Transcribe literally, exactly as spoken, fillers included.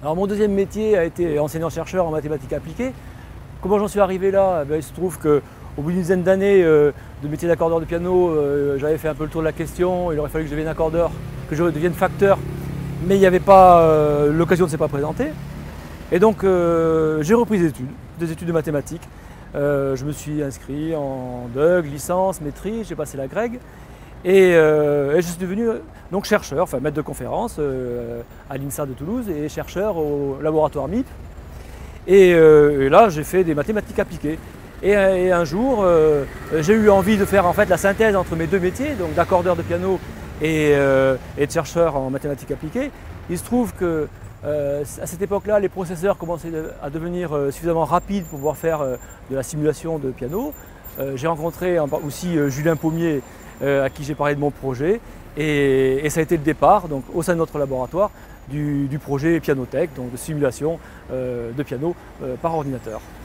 Alors mon deuxième métier a été enseignant-chercheur en mathématiques appliquées. Comment j'en suis arrivé là? Eh bien, il se trouve qu'au bout d'une dizaine d'années euh, de métier d'accordeur de piano, euh, j'avais fait un peu le tour de la question. Il aurait fallu que je devienne accordeur, que je devienne facteur, mais il n'y avait pas, euh, l'occasion ne s'est pas présentée. Et donc euh, j'ai repris des études, des études de mathématiques. Euh, je me suis inscrit en D E G, licence, maîtrise, j'ai passé la Greg. Et, euh, et je suis devenu donc chercheur, enfin maître de conférence euh, à l'INSA de Toulouse et chercheur au laboratoire M I P. Et, euh, et là, j'ai fait des mathématiques appliquées. Et, et un jour, euh, j'ai eu envie de faire en fait la synthèse entre mes deux métiers, donc d'accordeur de piano et, euh, et de chercheur en mathématiques appliquées. Il se trouve que euh, à cette époque-là, les processeurs commençaient à devenir euh, suffisamment rapides pour pouvoir faire euh, de la simulation de piano. Euh, j'ai rencontré aussi euh, Julien Pommier, Euh, à qui j'ai parlé de mon projet et, et ça a été le départ donc, au sein de notre laboratoire du, du projet Pianotech, donc de simulation euh, de piano euh, par ordinateur.